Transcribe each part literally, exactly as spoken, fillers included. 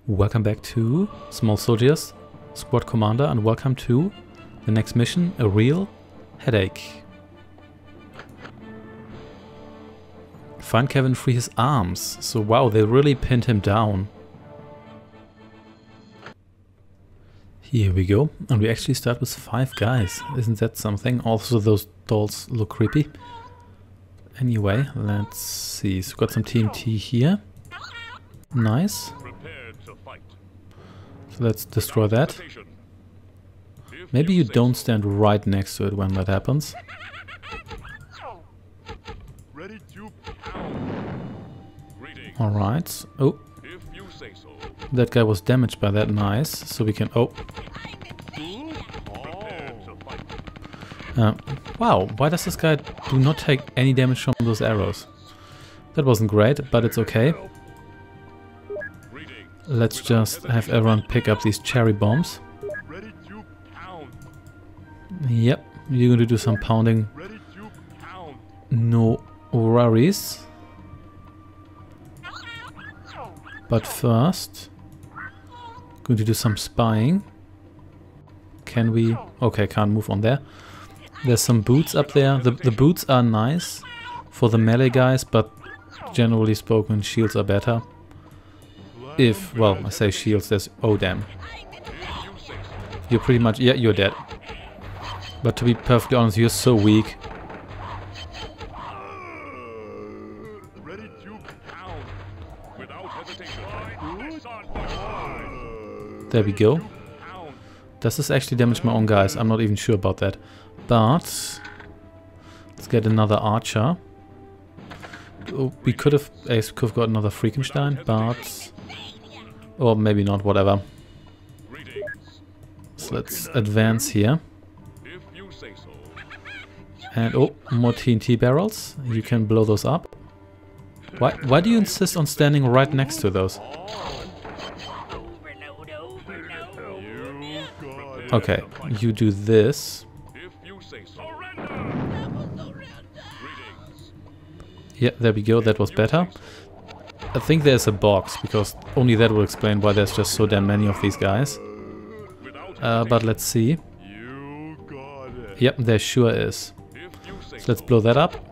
Welcome back to Small Soldiers, Squad Commander, and welcome to the next mission, A Real Headache. Find Kevin, free his arms. So wow, they really pinned him down. Here we go, and we actually start with five guys. Isn't that something? Also those dolls look creepy. Anyway, let's see. So we've got some T N T here. Nice. So let's destroy that. Maybe you don't stand right next to it when that happens. Alright. Oh. That guy was damaged by that. Nice. So we can... Oh. Uh, wow. Why does this guy do not take any damage from those arrows? That wasn't great, but it's okay. Let's just have everyone pick up these cherry bombs. Yep. You're going to do some pounding. No worries. But first, going to do some spying. Can we? Okay, can't move on there. There's some boots up there. The, the boots are nice for the melee guys, but generally spoken, shields are better. If, well, I say shields, there's... Oh, damn. You're pretty much... Yeah, you're dead. But to be perfectly honest, you're so weak. There we go. Does this actually damage my own guys? I'm not even sure about that. But let's get another archer. Oh, we could have, Ace could have got another Frankenstein, but... Or maybe not, whatever. So let's advance here. And oh, more T N T barrels. You can blow those up. Why, why do you insist on standing right next to those? Okay, you do this. Yeah, there we go, that was better. I think there's a box, because only that will explain why there's just so damn many of these guys. Uh, but let's see. Yep, there sure is. So let's blow that up.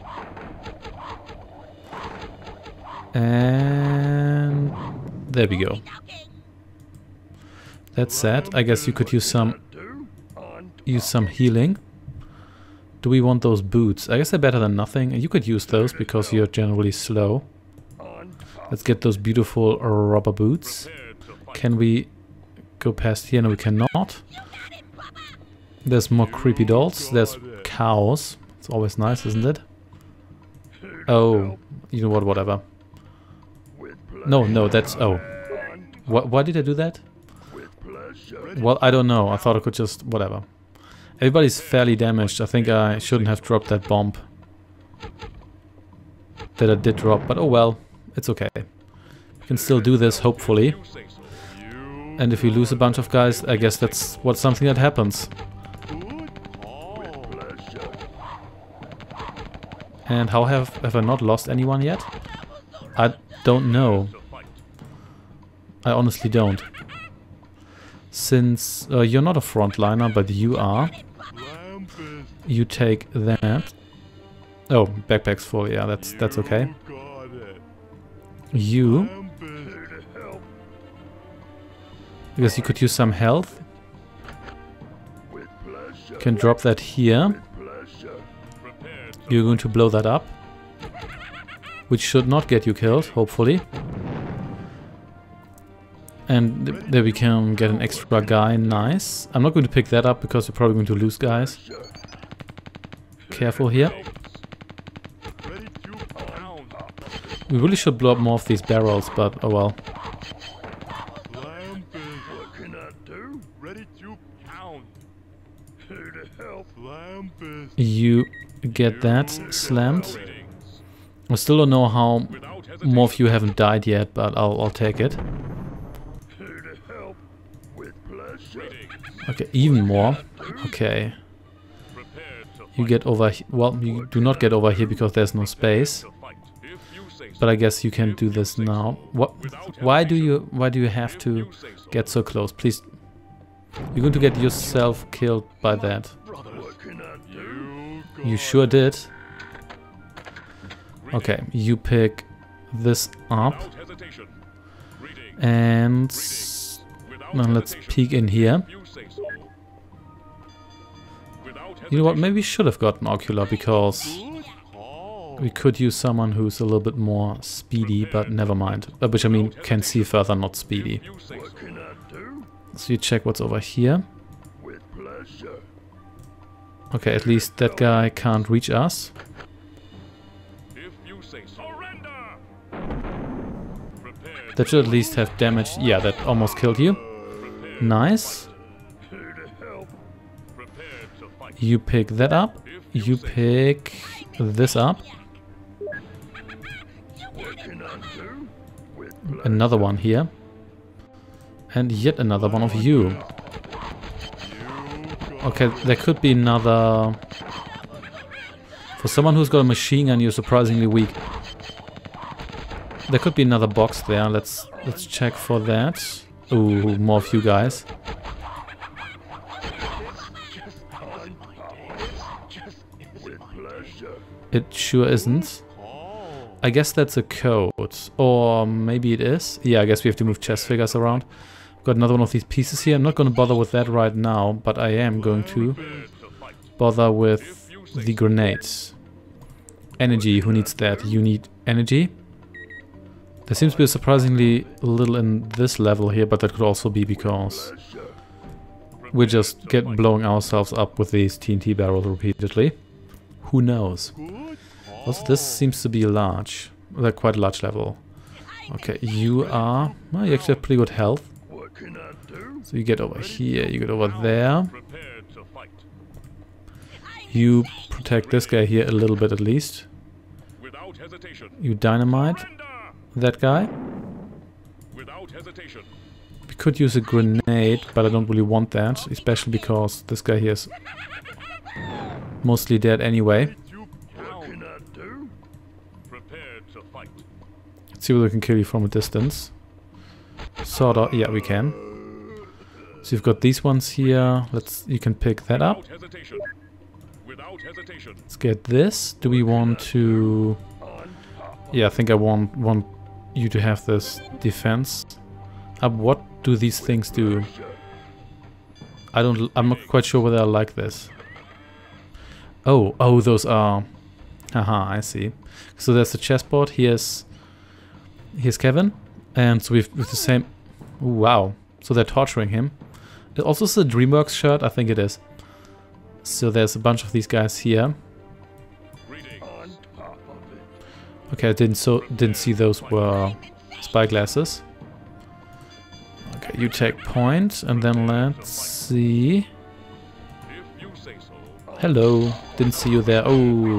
And there we go. That's sad. I guess you could use some use some healing. Do we want those boots? I guess they're better than nothing. You could use those because you're generally slow. Let's get those beautiful rubber boots. Can we go past here? No, we cannot. There's more creepy dolls. There's cows. It's always nice, isn't it? Oh, you know what, whatever. No, no, that's... Oh. Wh why did I do that? Well, I don't know. I thought I could just... Whatever. Everybody's fairly damaged. I think I shouldn't have dropped that bomb. That I did drop, but oh well. It's okay. We can still do this, hopefully. And if we lose a bunch of guys, I guess that's what's something that happens. And how have, have I not lost anyone yet? I don't know. I honestly don't. Since uh, you're not a frontliner, but you are. You take that. Oh, backpack's full. Yeah, that's that's okay. You. Because you could use some health. Can drop that here. You're going to blow that up. Which should not get you killed, hopefully. And th there we can get an extra guy. Nice. I'm not going to pick that up because you're probably going to lose guys. Careful here. We really should blow up more of these barrels, but oh well. You get that slammed. I still don't know how more of you haven't died yet, but I'll, I'll take it. Okay, even more. Okay. You get over here. Well, you do not get over here because there's no space. but I guess you can do this now. What? Why do you? Why do you have to get so close? Please, you're going to get yourself killed by that. You sure did. Okay, you pick this up, and now let's peek in here. You know what? Maybe we should have gotten Ocular because we could use someone who's a little bit more speedy, but never mind. Uh, which I mean, can see further, not speedy. So you check what's over here. Okay, at least that guy can't reach us. That should at least have damage. Yeah, that almost killed you. Nice. You pick that up. You pick this up. Another one here. And yet another one of you. Okay, there could be another... For someone who's got a machine gun, you're surprisingly weak. There could be another box there. Let's let's check for that. Ooh, more of you guys. It sure isn't. I guess that's a code. Or maybe it is. Yeah, I guess we have to move chest figures around. Got another one of these pieces here. I'm not going to bother with that right now, but I am going to bother with the grenades. Energy, who needs that? You need energy. There seems to be surprisingly little in this level here, but that could also be because we just get blowing ourselves up with these T N T barrels repeatedly. Who knows? Also, this seems to be large. Like quite a large level. Okay, you are... Well, you actually have pretty good health. So you get over here, you get over there. You protect this guy here a little bit at least. You dynamite that guy. We could use a grenade, but I don't really want that, especially because this guy here is mostly dead anyway. Let's see whether we can kill you from a distance. Sort of, yeah, we can. So you've got these ones here. Let's, you can pick that up. Let's get this. Do we want to... Yeah, I think I want want you to have this defense. Uh, what do these things do? I don't. I'm not quite sure whether I like this. Oh, oh, those are. Haha, I see. So there's the chessboard. Here's here's Kevin, and so we've with the same. Ooh, wow. So they're torturing him. It also is a DreamWorks shirt. I think it is. So there's a bunch of these guys here. Okay, I didn't so didn't see those were spy glasses. Okay, you take point, and then let's see. Hello, didn't see you there. Oh,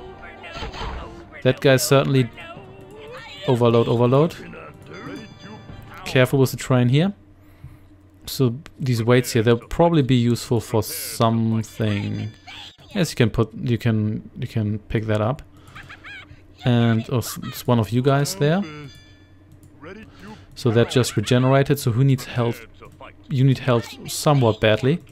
that guy's certainly overload, overload. Careful with the train here. So these weights here, they'll probably be useful for something. Yes, you can put, you can, you can pick that up. And oh, it's one of you guys there. So that just regenerated. So who needs health? You need health somewhat badly.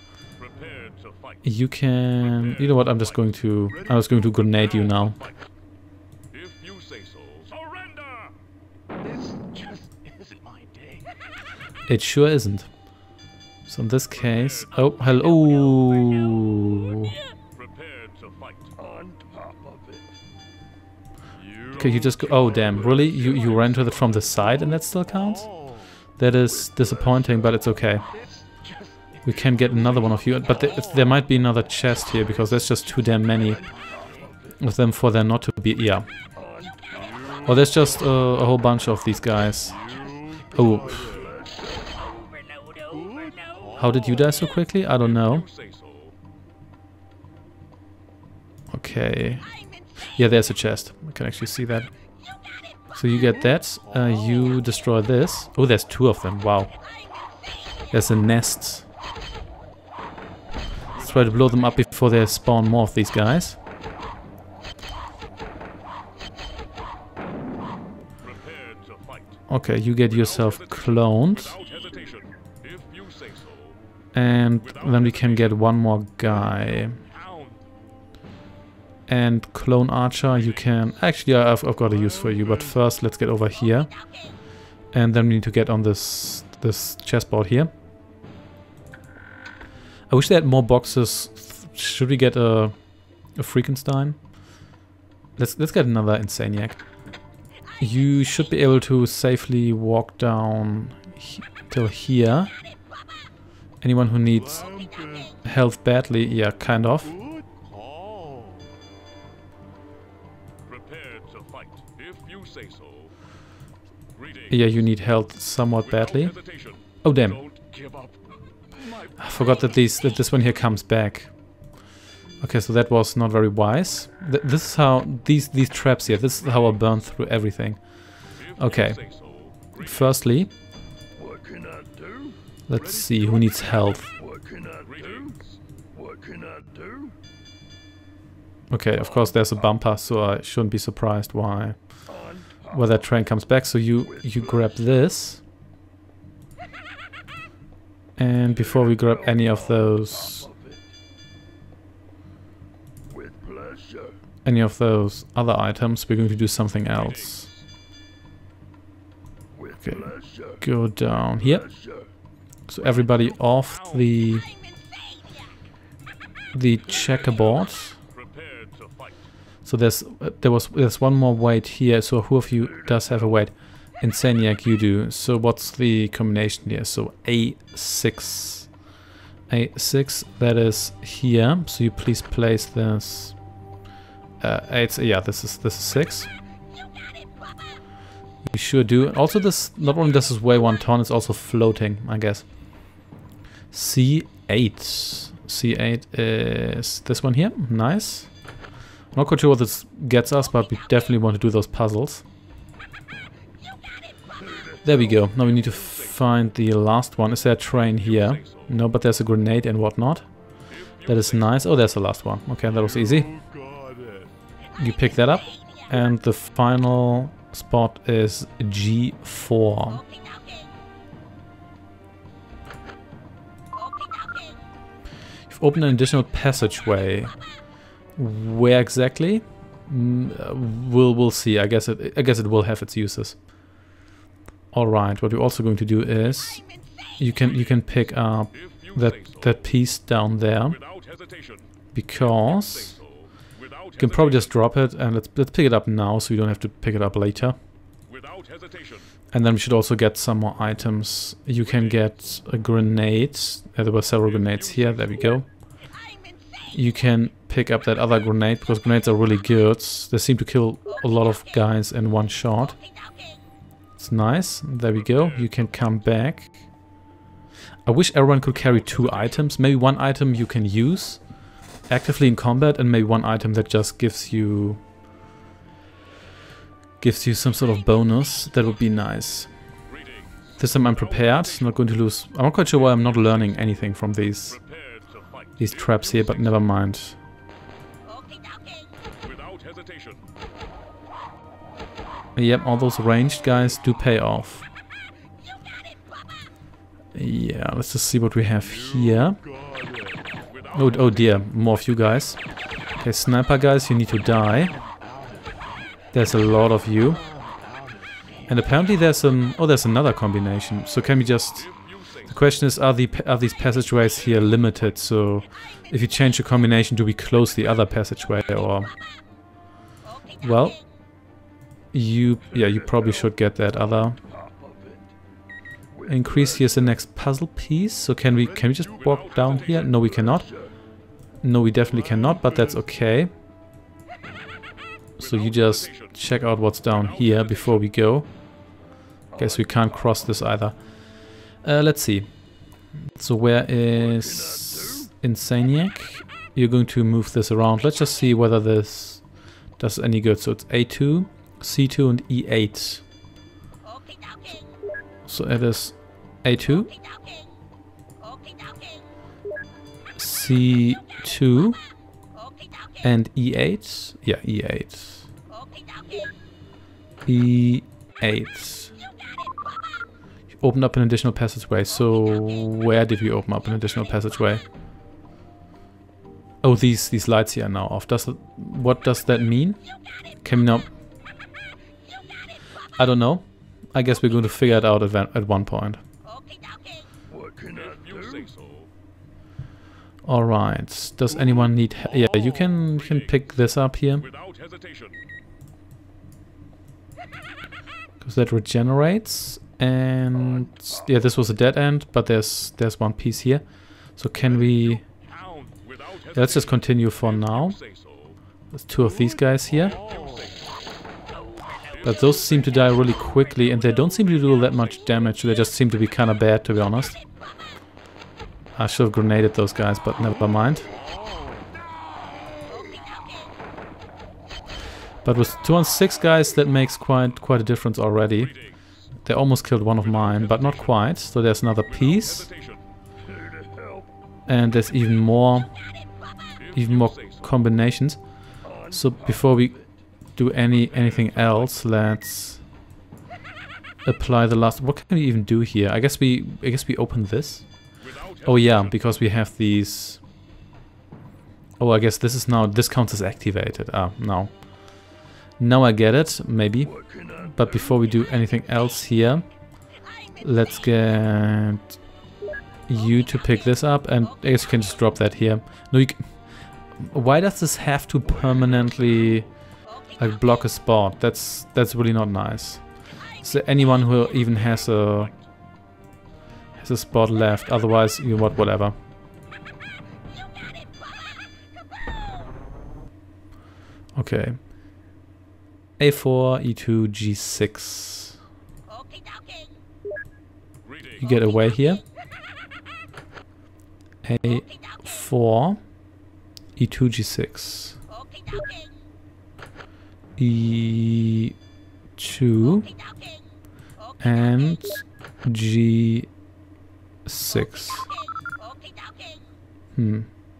You can... You know what? I'm just going to... I was going to grenade you now. It sure isn't. So in this case... Oh, hello! Okay, you just go... Oh, damn. Really? You, you ran to it from the side and that still counts? That is disappointing, but it's okay. We can get another one of you. But there, there might be another chest here, because there's just too damn many of them for there not to be... Yeah. Well, there's just uh, a whole bunch of these guys. Oh. How did you die so quickly? I don't know. Okay. Yeah, there's a chest. I can actually see that. So you get that. Uh, you destroy this. Oh, there's two of them. Wow. There's a nest. Let's try to blow them up before they spawn more of these guys. Okay, you get yourself cloned. And then we can get one more guy. And clone archer, you can... Actually, I've, I've got a use for you, but first let's get over here. And then we need to get on this, this chessboard here. I wish they had more boxes. Should we get a, a Frankenstein? Let's, let's get another Insaniac. You should be able to safely walk down he till here. Anyone who needs health badly, yeah, kind of. Yeah, you need health somewhat badly. Oh damn! I forgot that these that this one here comes back. Okay, so that was not very wise. Th this is how these these traps here. This is how I burn through everything. Okay. Firstly, let's see who needs health. Okay, of course there's a bumper, so I shouldn't be surprised why why that train comes back. So you you grab this, and before we grab any of those any of those other items, we're going to do something else. Okay, go down here. So everybody off the the checkerboard. So there's uh, there was there's one more weight here. So who of you does have a weight? Insaniac, you do. So what's the combination here? So A six, A six. That is here. So you please place this. Uh, eight. Yeah, this is this is six. You sure do. Also, this not only does this weigh one ton, it's also floating, I guess. C eight. C eight is this one here. Nice. Not quite sure what this gets us, but we definitely want to do those puzzles. There we go. Now we need to find the last one. Is there a train here? No, but there's a grenade and whatnot. That is nice. Oh, there's the last one. Okay, that was easy. You pick that up. And the final spot is G four. You've opened an additional passageway. Where exactly? Mm, uh, we'll we'll see. I guess it I guess it will have its uses. All right. What we're also going to do is you can you can pick up that that piece down there, because you can probably just drop it, and let's let's pick it up now so we don't have to pick it up later. And then we should also get some more items. You can get a grenade. Uh, there were several grenades here. There we go. You can pick up that other grenade, because grenades are really good. They seem to kill a lot of guys in one shot. It's nice. There we go. You can come back. I wish everyone could carry two items. Maybe one item you can use actively in combat, and maybe one item that just gives you gives you some sort of bonus. That would be nice. This time I'm prepared. Not going to lose. I'm not quite sure why I'm not learning anything from these these traps here, but never mind. Yep, all those ranged guys do pay off. Yeah, let's just see what we have here. Oh, oh dear, more of you guys. Okay, sniper guys, you need to die. There's a lot of you. And apparently there's some... Oh, there's another combination. So can we just... The question is, are, the, are these passageways here limited? So if you change the combination, do we close the other passageway, or... Well... You... Yeah, you probably should get that other... Increase. Here's the next puzzle piece. So can we can we just walk down here? No, we cannot. No, we definitely cannot, but that's okay. So you just check out what's down here before we go. Guess we can't cross this either. Uh, let's see. So where is Insaniac? You're going to move this around. Let's just see whether this does any good. So it's A two, C two, and E eight. So it is A two, C two, and E eight. Yeah, E eight. E eight. opened up an additional passageway. So where did we open up an additional passageway? Oh, these these lights here are now off. Does it, what does that mean? Can we now? I don't know. I guess we're going to figure it out at, at one point. All right. Does anyone need? Yeah, you can you can pick this up here. Because that regenerates, and yeah, this was a dead end, but there's there's one piece here. So can we? Yeah, let's just continue for now. There's two of these guys here. But those seem to die really quickly, and they don't seem to do that much damage. They just seem to be kind of bad, to be honest. I should have grenaded those guys, but never mind. But with two on six guys, that makes quite quite a difference already. They almost killed one of mine, but not quite. So there's another piece. And there's even more, even more combinations. So before we do any anything else, let's apply the last. What can we even do here? I guess we I guess we open this. Oh yeah, because we have these. Oh, I guess this is now this counts as activated. Ah, no. Now I get it, maybe. But before we do anything else here, let's get you to pick this up, and I guess you can just drop that here. No, you. Can, why does this have to permanently like block a spot? That's that's really not nice. Is there anyone who even has a has a spot left? Otherwise, you know what, whatever. Okay. A four, E two, G six. You get away here. A four, E two, G six. E two and G six. Hmm.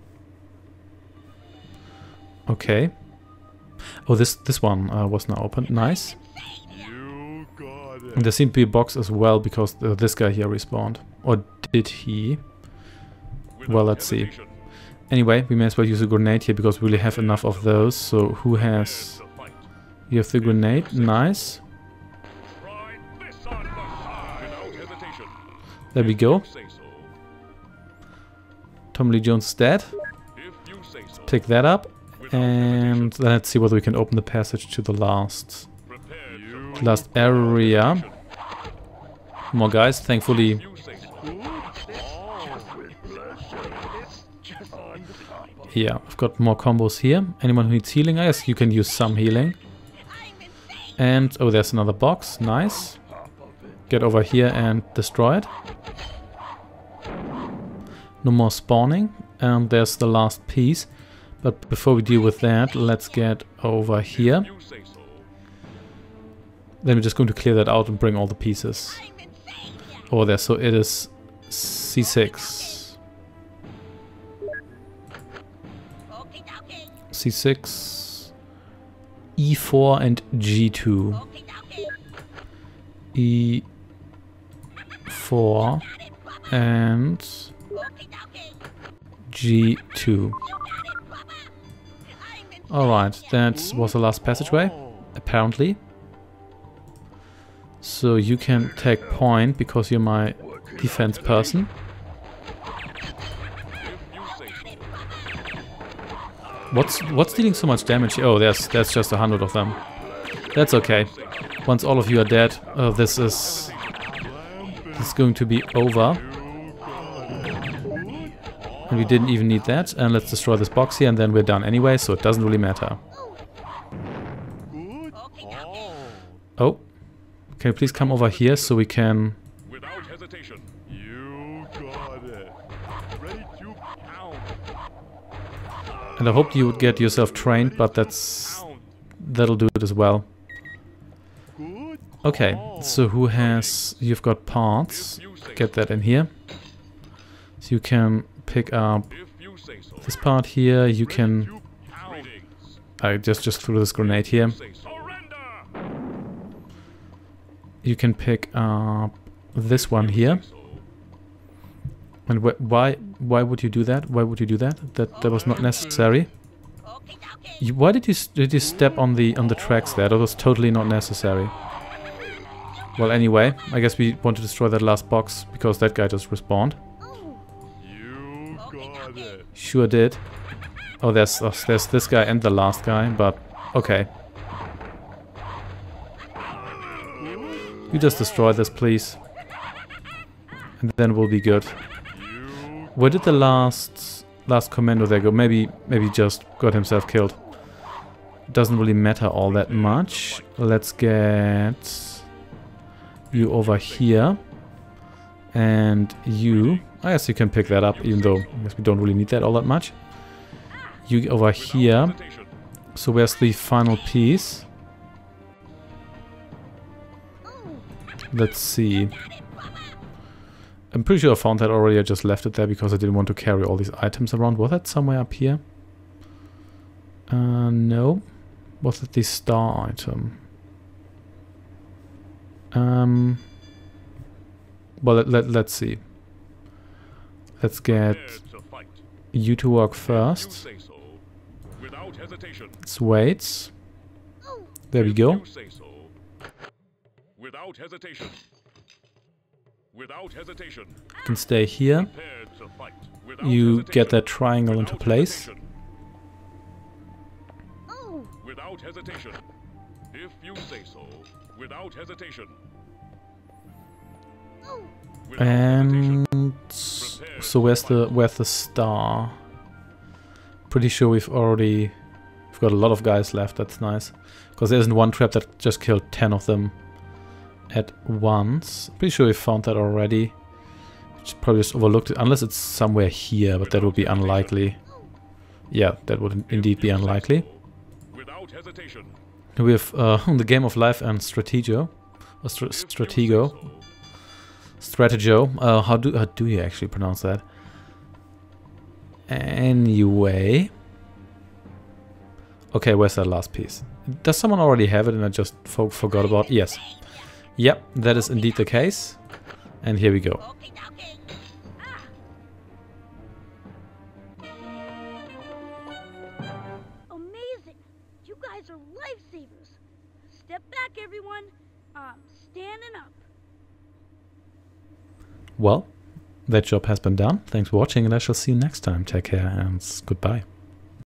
Okay. Oh, this this one uh, was now open. Nice. And there seemed to be a box as well because uh, this guy here respawned. Or did he? Well, let's see. Anyway, we may as well use a grenade here because we really have enough of those. So who has? You have the grenade. Nice. There we go. Tommy Lee Jones is dead. Let's pick that up. And then let's see whether we can open the passage to the last last area. More guys, thankfully. Yeah, I've got more combos here. Anyone who needs healing, I guess you can use some healing. And oh, there's another box. Nice. Get over here and destroy it. No more spawning. And there's the last piece. But before we deal with that, let's get over here. Then we're just going to clear that out and bring all the pieces over there. So it is C six. C six, E four and G two. E four and G two. Alright, that was the last passageway, apparently. So you can take point because you're my defense person. What's what's dealing so much damage? Oh, there's that's just a hundred of them. That's okay. Once all of you are dead, uh, this is this is going to be over. And we didn't even need that. And let's destroy this box here and then we're done anyway, so it doesn't really matter. Oh. Can you please come over here so we can... Without hesitation. You got it. Ready to pound. And I hoped you would get yourself trained, but that's... that'll do it as well. Okay, so who has... You've got parts. Get that in here. So you can pick up this part here. You can... I just, just threw this grenade here. You can pick up this one here. And wh why why would you do that? Why would you do that? That that was not necessary. You, why did you s- did you step on the on the tracks there? That was totally not necessary. Well, anyway, I guess we want to destroy that last box because that guy just respawned. You got it. Sure did. Oh, there's uh, there's this guy and the last guy, but okay. You just destroy this, please, and then we'll be good. Where did the last last commando there go? Maybe maybe just got himself killed. Doesn't really matter all that much. Let's get you over here, and you. I guess you can pick that up, even though I guess we don't really need that all that much. You over here. So where's the final piece? Let's see. I'm pretty sure I found that already. I just left it there because I didn't want to carry all these items around. Was that somewhere up here? Uh, no. Was it the star item? Um. Well, let, let, let's see. Let's get you to work first. Let's wait. There we go. Without hesitation. Without hesitation. You can stay here. You get that triangle into place. Without hesitation. If you say so. Without hesitation. And so where's the where's the star? Pretty sure we've already we've got a lot of guys left. That's nice, because there isn't one trap that just killed ten of them at once. Pretty sure we found that already. Just probably just overlooked it, unless it's somewhere here, but that would be unlikely. Yeah, that would indeed be unlikely. We have uh, the Game of Life and Stratego, or Str Stratego, Stratego. Uh, how do how do you actually pronounce that? Anyway, okay, where's that last piece? Does someone already have it and I just fo forgot about? Yes. Yep, that is indeed the case. And here we go. Amazing! You guys are lifesavers. Step back, everyone. I'm standing up. Well, that job has been done. Thanks for watching and I shall see you next time. Take care and goodbye.